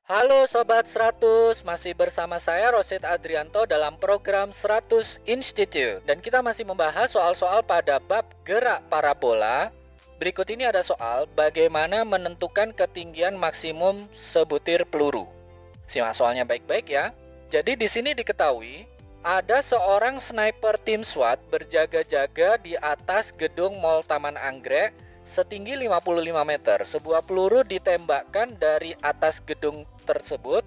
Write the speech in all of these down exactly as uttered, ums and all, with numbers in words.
Halo Sobat seratus, masih bersama saya Rosid Adrianto dalam program seratus Institute. Dan kita masih membahas soal-soal pada bab gerak parabola. Berikut ini ada soal bagaimana menentukan ketinggian maksimum sebutir peluru. Simak soalnya baik-baik ya. Jadi di sini diketahui ada seorang sniper tim SWAT berjaga-jaga di atas gedung Mall Taman Anggrek setinggi lima puluh lima meter. Sebuah peluru ditembakkan dari atas gedung tersebut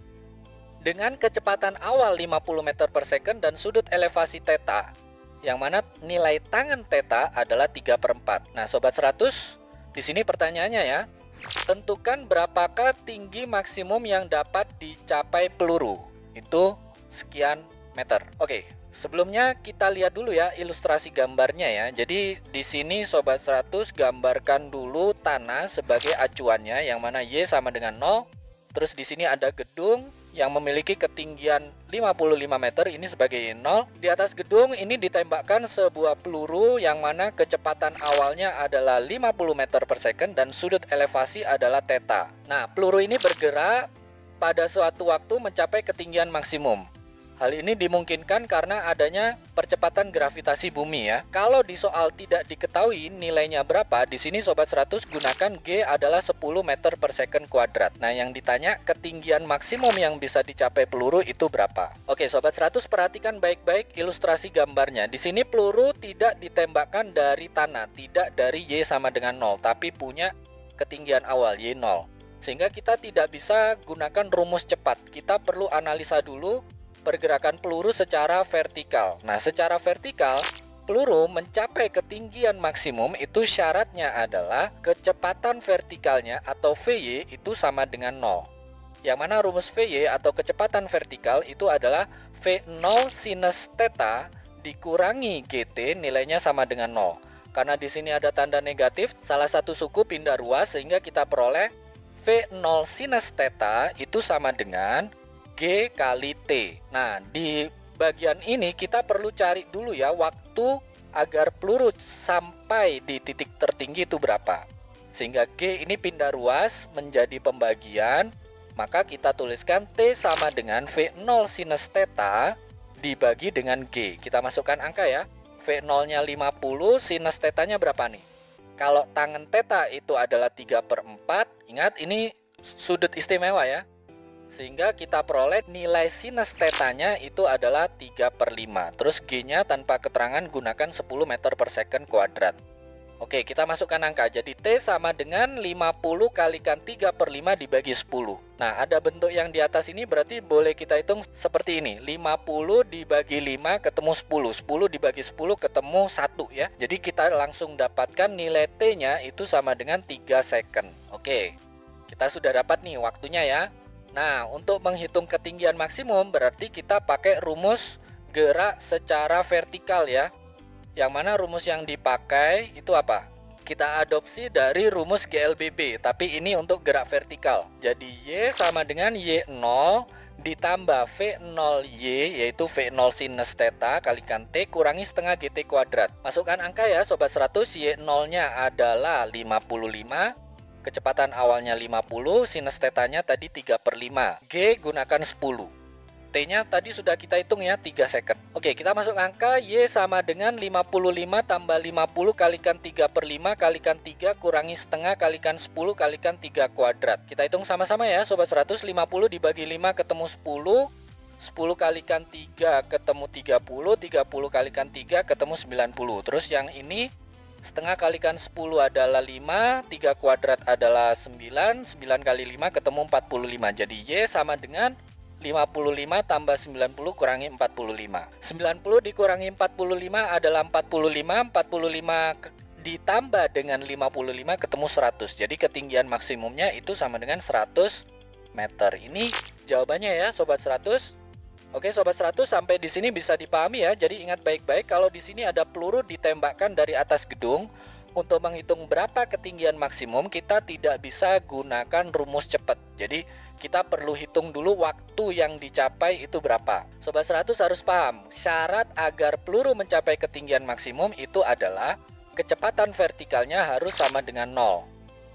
dengan kecepatan awal lima puluh meter per second dan sudut elevasi theta, yang mana nilai tangan theta adalah tiga per empat. Nah, Sobat seratus, di sini pertanyaannya ya. Tentukan berapakah tinggi maksimum yang dapat dicapai peluru. Itu sekian meter. Oke. Sebelumnya kita lihat dulu ya ilustrasi gambarnya ya. Jadi di sini Sobat seratus gambarkan dulu tanah sebagai acuannya, yang mana Y sama dengan nol. Terus di sini ada gedung yang memiliki ketinggian lima puluh lima meter, ini sebagai nol. Di atas gedung ini ditembakkan sebuah peluru yang mana kecepatan awalnya adalah lima puluh meter per second dan sudut elevasi adalah theta. Nah, peluru ini bergerak pada suatu waktu mencapai ketinggian maksimum. Hal ini dimungkinkan karena adanya percepatan gravitasi bumi ya. Kalau di soal tidak diketahui nilainya berapa, di sini Sobat seratus gunakan G adalah sepuluh meter per second kuadrat. Nah, yang ditanya ketinggian maksimum yang bisa dicapai peluru itu berapa. Oke, Sobat seratus perhatikan baik-baik ilustrasi gambarnya. Di sini peluru tidak ditembakkan dari tanah, tidak dari Y sama dengan nol, tapi punya ketinggian awal Y nol. Sehingga kita tidak bisa gunakan rumus cepat. Kita perlu analisa dulu pergerakan peluru secara vertikal. Nah, secara vertikal, peluru mencapai ketinggian maksimum itu syaratnya adalah kecepatan vertikalnya atau V Y itu sama dengan nol. Yang mana rumus V Y atau kecepatan vertikal itu adalah V nol sinus theta dikurangi G T, nilainya sama dengan nol. Karena di sini ada tanda negatif, salah satu suku pindah ruas sehingga kita peroleh V nol sinus theta itu sama dengan G kali T. Nah, di bagian ini kita perlu cari dulu ya waktu agar peluru sampai di titik tertinggi itu berapa. Sehingga G ini pindah ruas menjadi pembagian, maka kita tuliskan T sama dengan V nol sinus theta dibagi dengan G. Kita masukkan angka ya. V nol-nya lima puluh, sinus theta-nya berapa nih? Kalau tangan theta itu adalah tiga per empat, ingat ini sudut istimewa ya. Sehingga kita peroleh nilai sinus theta-nya itu adalah tiga per lima. Terus G-nya tanpa keterangan gunakan sepuluh meter per second kuadrat. Oke, kita masukkan angka. Jadi T sama dengan lima puluh kalikan tiga per lima dibagi sepuluh. Nah, ada bentuk yang di atas ini berarti boleh kita hitung seperti ini. lima puluh dibagi lima ketemu sepuluh. sepuluh dibagi sepuluh ketemu satu ya. Jadi kita langsung dapatkan nilai T-nya itu sama dengan tiga second. Oke, kita sudah dapat nih waktunya ya. Nah, untuk menghitung ketinggian maksimum berarti kita pakai rumus gerak secara vertikal ya. Yang mana rumus yang dipakai itu apa? Kita adopsi dari rumus G L B B, tapi ini untuk gerak vertikal. Jadi Y sama dengan Y nol ditambah V nol Y, yaitu V nol sinus theta kalikan T kurangi setengah G T kuadrat. Masukkan angka ya Sobat seratus, Y nol-nya adalah lima puluh lima. Kecepatan awalnya lima puluh, sinus theta-nya tadi tiga per lima. G gunakan sepuluh. T-nya tadi sudah kita hitung ya, tiga second. Oke, kita masuk angka. Y sama dengan lima puluh lima tambah lima puluh kalikan tiga per lima kalikan tiga kurangi setengah kalikan sepuluh kalikan tiga kuadrat. Kita hitung sama-sama ya Sobat seratus. lima puluh dibagi lima ketemu sepuluh. sepuluh kalikan tiga ketemu tiga puluh. tiga puluh kalikan tiga ketemu sembilan puluh. Terus yang ini setengah kalikan sepuluh adalah lima, tiga kuadrat adalah sembilan, sembilan kali lima ketemu empat puluh lima. Jadi Y sama dengan lima puluh lima tambah sembilan puluh kurangi empat puluh lima. sembilan puluh dikurangi empat puluh lima adalah empat puluh lima, empat puluh lima ditambah dengan lima puluh lima ketemu seratus. Jadi ketinggian maksimumnya itu sama dengan seratus meter. Ini jawabannya ya Sobat seratus. Oke Sobat seratus, sampai di sini bisa dipahami ya. Jadi ingat baik-baik kalau di sini ada peluru ditembakkan dari atas gedung. Untuk menghitung berapa ketinggian maksimum kita tidak bisa gunakan rumus cepat. Jadi kita perlu hitung dulu waktu yang dicapai itu berapa. Sobat seratus harus paham, syarat agar peluru mencapai ketinggian maksimum itu adalah kecepatan vertikalnya harus sama dengan nol.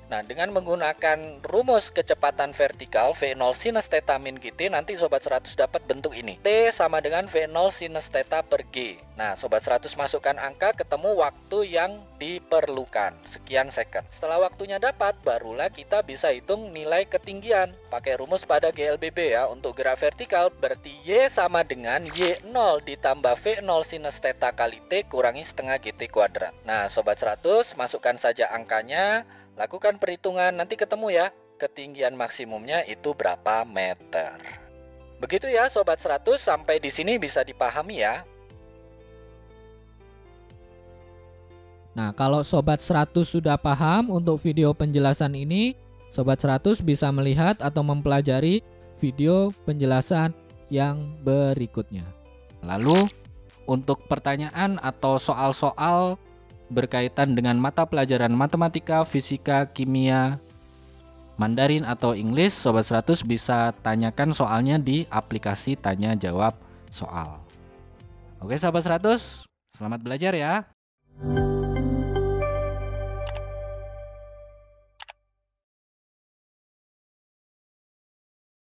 Nah, dengan menggunakan rumus kecepatan vertikal V nol sinus theta min Gt, nanti Sobat seratus dapat bentuk ini. T sama dengan V nol sinus theta per G. Nah, Sobat seratus masukkan angka, ketemu waktu yang diperlukan, sekian second. Setelah waktunya dapat, barulah kita bisa hitung nilai ketinggian. Pakai rumus pada G L B B ya. Untuk gerak vertikal berarti Y sama dengan Y nol ditambah V nol sinus theta kali T kurangi setengah Gt kuadrat. Nah, Sobat seratus masukkan saja angkanya. Lakukan perhitungan, nanti ketemu ya ketinggian maksimumnya itu berapa meter. Begitu ya Sobat seratus, sampai di sini bisa dipahami ya. Nah, kalau Sobat seratus sudah paham untuk video penjelasan ini, Sobat seratus bisa melihat atau mempelajari video penjelasan yang berikutnya. Lalu, untuk pertanyaan atau soal-soal berkaitan dengan mata pelajaran matematika, fisika, kimia, Mandarin atau English, Sobat seratus bisa tanyakan soalnya di aplikasi tanya jawab soal. Oke Sobat seratus, selamat belajar ya.